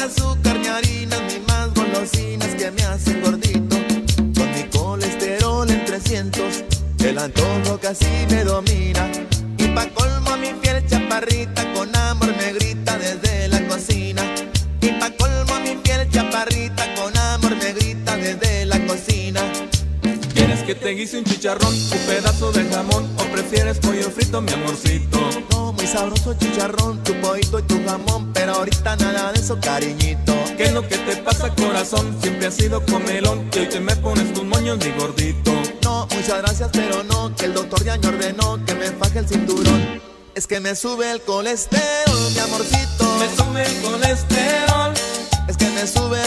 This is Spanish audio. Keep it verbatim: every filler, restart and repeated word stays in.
azúcar ni harinas ni más golosinas que me hacen gordito. Con mi colesterol en trescientos, el antojo casi me domina. Y pa' colmo mi fiel chaparrita con amor me grita desde la cocina. Y pa' colmo mi fiel chaparrita con amor me grita desde la cocina. ¿Quieres que te guise un chicharrón, un pedazo de jamón o prefieres pollo frito, mi amorcito? No, muy sabroso chicharrón, tu pollito y tu jamón, pero ahorita nada de eso, cariñito. ¿Qué es lo que te pasa, corazón? Siempre has sido comelón y hoy te me pones tus moños, mi gordito. No, muchas gracias, pero no, que el doctor ya me ordenó que me faje el cinturón. Es que me sube el colesterol, mi amorcito. Me sube el colesterol. Es que me sube